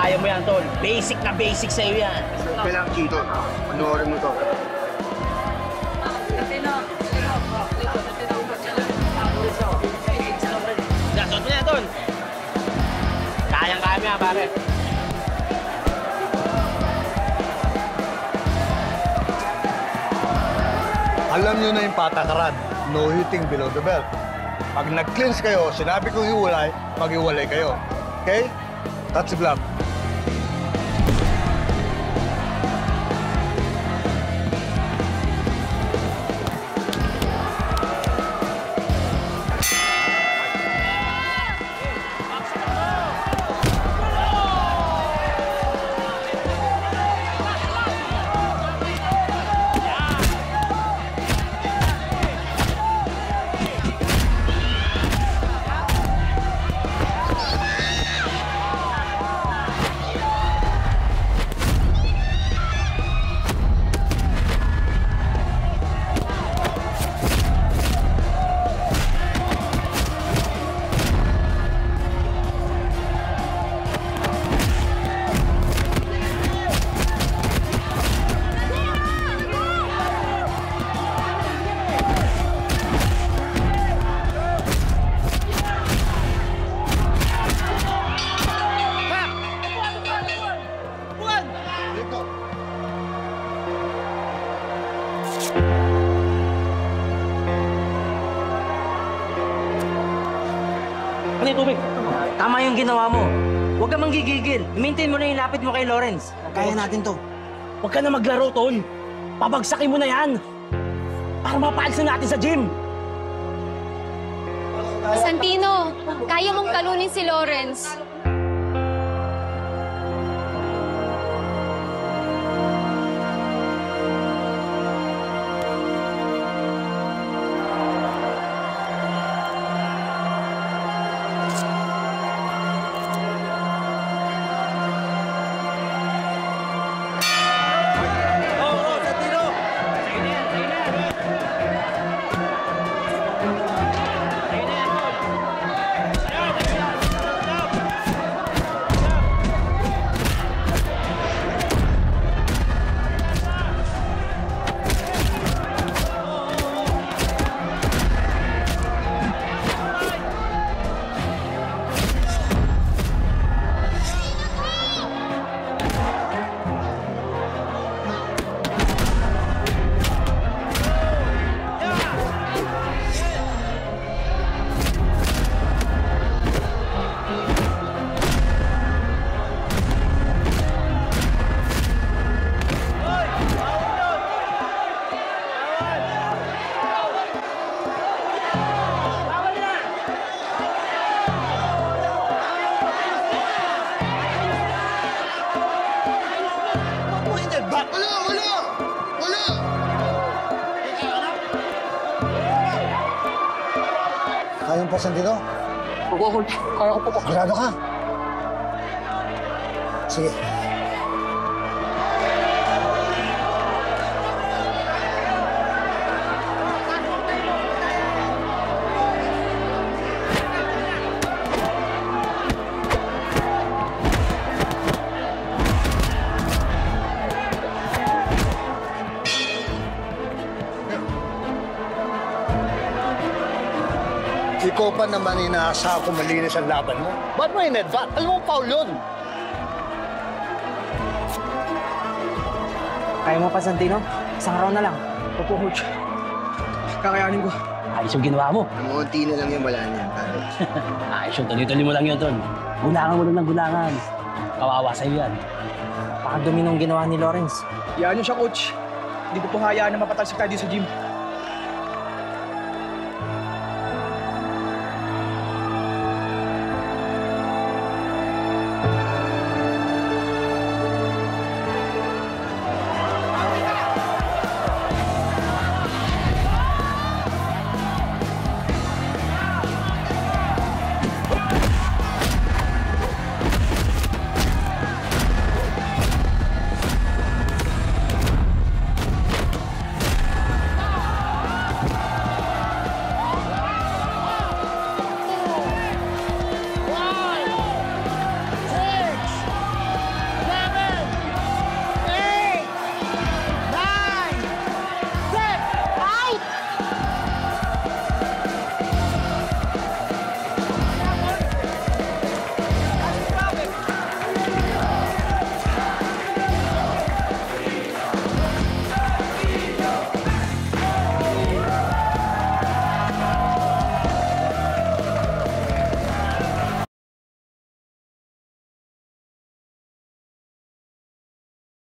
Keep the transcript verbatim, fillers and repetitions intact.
Kaya mo yan, Tol. Basic na basic sa'yo yan. Kailangan Chito. Panoorin mo to. Gasot mo yan, Tol. Kayang-kaya mo yan, pare. Alam nyo na yung patakaran. No hitting below the belt. Pag nag-cleanse kayo, sinabi kong hiwalay, mag-hiwalay kayo. Okay? That's the bluff. Ano yung tubig? Tama yung ginawa mo. Huwag ka manggigigil. I-maintain mo na yung lapit mo kay Lawrence. Kaya natin to. Huwag ka na maglaro, Tol. Pabagsakin mo na yan. Para mapaalis na natin sa gym. Santino, kaya mong talunin si Lawrence. Kaya mo pa, Santino? Oo, kaya ko po. Sigurado ka? Sige. Ikaw pa naman inaasa ko malinis ang laban mo. Ba't mo in-advance? Alam mo, foul yun. Kaya mo pa, Santino? Isang round na lang. Opo, Coach. Kakayanin ko. Ayos yung ginawa mo. Munti na lang yung wala niyan. Ayos yung tuloy-tuloy mo lang yun, Tol. Gulangan mo lang ng gulangan. Kawawa sa'yo yan. Pakadumi nung ginawa ni Lawrence. Yan yun siya, Coach. Hindi ko po hayaan na mapatalsik tayo dito sa gym.